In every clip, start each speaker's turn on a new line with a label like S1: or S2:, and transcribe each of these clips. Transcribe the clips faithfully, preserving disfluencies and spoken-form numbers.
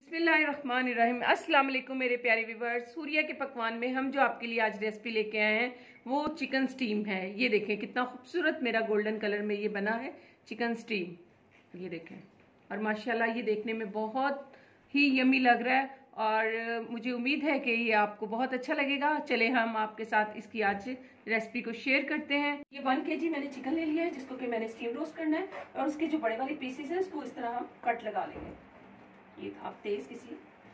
S1: बिस्मिल्लाहिर्रहमानिर्रहीम। अस्सलाम वालेकुम मेरे प्यारे व्यूअर्स। सूर्या के पकवान में हम जो आपके लिए आज रेसिपी लेके आए हैं वो चिकन स्टीम है। ये देखें कितना खूबसूरत मेरा गोल्डन कलर में ये बना है चिकन स्टीम। ये देखें और माशाल्लाह ये देखने में बहुत ही यमी लग रहा है और मुझे उम्मीद है कि ये आपको बहुत अच्छा लगेगा। चले हम आपके साथ इसकी आज रेसिपी को शेयर करते हैं। ये वन के जी मैंने चिकन ले लिया है जिसको कि मैंने स्टीम रोस्ट करना है और उसके जो बड़े वाले पीसेस हैं उसको इस तरह हम कट लगा लेंगे। ये आप तेज किसी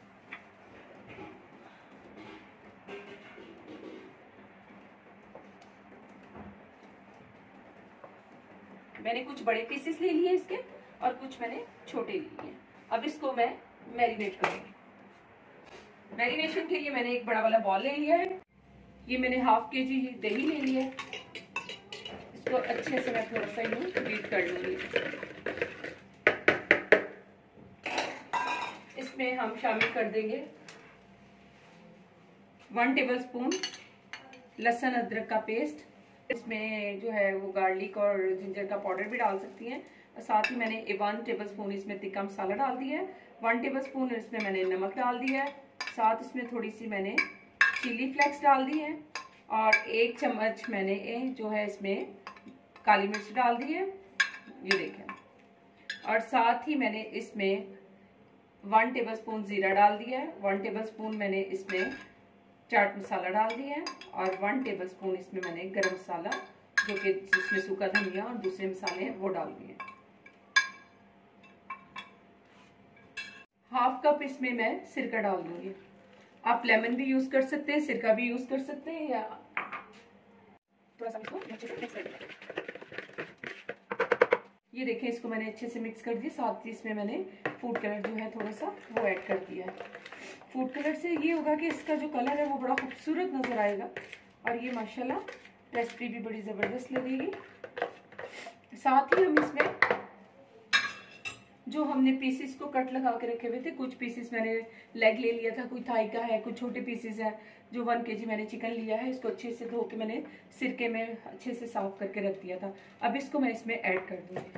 S1: मैंने कुछ बड़े पीसेस ले लिए इसके और कुछ मैंने छोटे ले लिए। अब इसको मैं मैरिनेट करूंगी। मैरिनेशन के लिए मैंने एक बड़ा वाला बॉल ले लिया है। ये मैंने हाफ के जी दही ले लिया है। इसको अच्छे से मैं थोड़ा सा यूं बीट कर लूंगी। इसमें हम शामिल कर देंगे वन टेबलस्पून लहसुन अदरक का पेस्ट। इसमें जो है वो गार्लिक और जिंजर का पाउडर भी डाल सकती हैं। और साथ ही मैंने वन टेबलस्पून इसमें तिक्का मसाला डाल दिया है। वन टेबलस्पून इसमें मैंने नमक डाल दिया है। साथ इसमें थोड़ी सी मैंने चिली फ्लेक्स डाल दी है और एक चम्मच मैंने जो है इसमें काली मिर्च डाल दी है। ये देखें। और साथ ही मैंने इसमें वन टेबलस्पून जीरा डाल दिया है। वन टेबलस्पून मैंने इसमें चाट मसाला डाल दिया है और वन टेबलस्पून इसमें मैंने गरम मसाला जो कि जिसमें सूखा धनिया और दूसरे मसाले हैं वो डाल दिए। हाफ कप इसमें मैं सिरका डाल दूंगी। आप लेमन भी यूज कर सकते हैं, सिरका भी यूज कर सकते हैं या थोड़ा सा इसको अच्छे से मिक्स कर दिया। ये देखें इसको मैंने अच्छे से मिक्स कर दिया। साथ ही इसमें मैंने फूड कलर जो है थोड़ा सा वो ऐड कर दिया है। फूड कलर से ये होगा कि इसका जो कलर है वो बड़ा खूबसूरत नजर आएगा और ये माशाल्लाह रेसिपी भी बड़ी ज़बरदस्त लगेगी। साथ ही हम इसमें जो हमने पीसेस को कट लगा के रखे हुए थे, कुछ पीसेस मैंने लेग ले लिया था, कोई थाई का है, कुछ छोटे पीसेस है। जो वन के जी मैंने चिकन लिया है इसको अच्छे से धो के मैंने सिरके में अच्छे से साफ करके रख दिया था। अब इसको मैं इसमें ऐड कर दूंगी।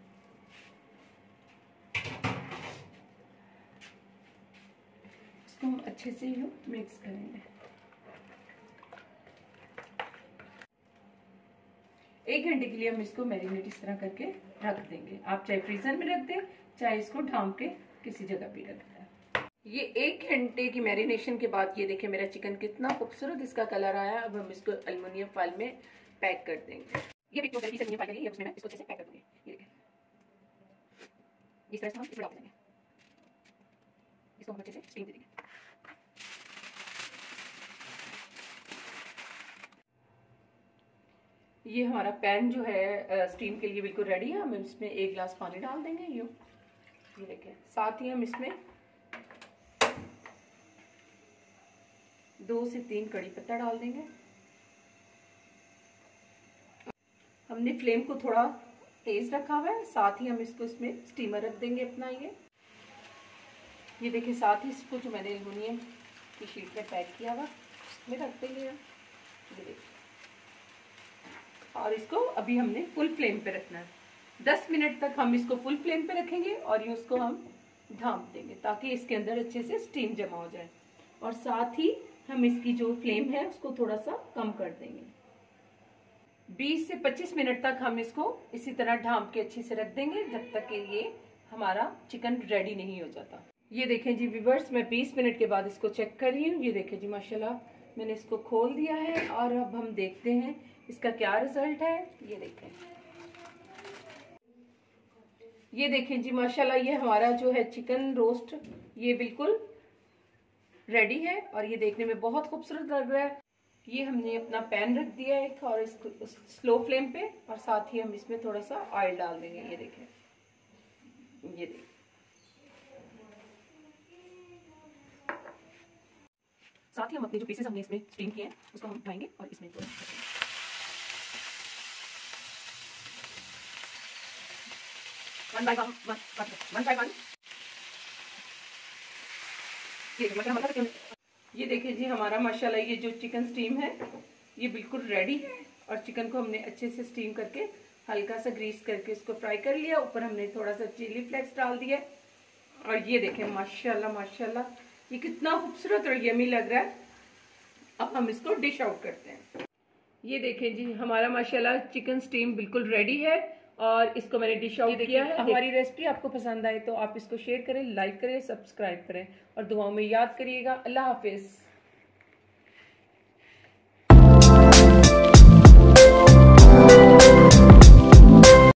S1: इसको हम अच्छे से यूं मिक्स करेंगे। एक घंटे के लिए हम इसको मैरिनेट इस तरह करके रख देंगे। आप चाहे फ्रीजर में रख दें, चाहे इसको ढांप के किसी जगह भी रख दें। ये एक घंटे की मैरिनेशन के बाद ये देखिए मेरा चिकन कितना खूबसूरत इसका कलर आया। अब हम इसको एल्युमिनियम फॉइल में पैक कर देंगे। ये देखिए एल्युमिनियम फॉइल है, उसमें मैं इसको अच्छे से पैक कर दूंगी। ये देखिए इस तरह से हम इसको डाल देंगे। इसको हम अच्छे से स्टीम दे देंगे। ये हमारा पैन जो है स्टीम के लिए बिल्कुल रेडी है। हम इसमें एक गिलास पानी डाल देंगे यूं। ये देखें। साथ ही हम इसमें दो से तीन कड़ी पत्ता डाल देंगे। हमने फ्लेम को थोड़ा तेज रखा हुआ है। साथ ही हम इसको इसमें स्टीमर रख देंगे अपना। ये ये देखिए साथ ही इसको जो मैंने एल्युमिनियम की शीट में पैक किया हुआ इसमें रख देंगे। ये देखिए और इसको अभी हमने फुल फ्लेम पे रखना है। दस मिनट तक हम इसको फुल फ्लेम पे रखेंगे और ये उसको हम ढांप देंगे ताकि इसके अंदर अच्छे से स्टीम जमा हो जाए। और साथ ही हम इसकी जो फ्लेम है उसको थोड़ा सा कम कर देंगे। बीस से पच्चीस मिनट तक हम इसको इसी तरह ढांप के अच्छे से रख देंगे जब तक कि ये हमारा चिकन रेडी नहीं हो जाता। ये देखें जी व्यूअर्स, मैं बीस मिनट के बाद इसको चेक कर रही हूँ। ये देखें जी माशाल्लाह मैंने इसको खोल दिया है और अब हम देखते हैं इसका क्या रिजल्ट है। ये देखें ये देखें जी माशाल्लाह ये हमारा जो है चिकन रोस्ट ये बिल्कुल रेडी है और ये देखने में बहुत खूबसूरत लग रहा है। ये हमने अपना पैन रख दिया है और इसको स्लो फ्लेम पे और साथ ही हम इसमें थोड़ा सा ऑयल डाल देंगे। ये देखें ये देखें साथ ही हम अपने जो पीसेस हमने इसमें स्टीम किए हैं उसको हम उठाएंगे और इसमें one by one one one by one. ये देखिए जी हमारा माशाल्लाह ये जो चिकन स्टीम है ये बिल्कुल रेडी है और चिकन को हमने अच्छे से स्टीम करके हल्का सा ग्रीस करके इसको फ्राई कर लिया। ऊपर हमने थोड़ा सा चिली फ्लेक्स डाल दिया और ये देखें माशाल्लाह माशाल्लाह, ये कितना खूबसूरत और यमी लग रहा है। अब हम इसको डिश आउट करते हैं। ये देखें जी, हमारा माशाल्लाह चिकन स्टीम बिल्कुल रेडी है और इसको मैंने डिश आउट किया है। हमारी रेसिपी आपको पसंद आए तो आप इसको शेयर करें, लाइक करें, सब्सक्राइब करें और दुआओं में याद करिएगा। अल्लाह हाफिज।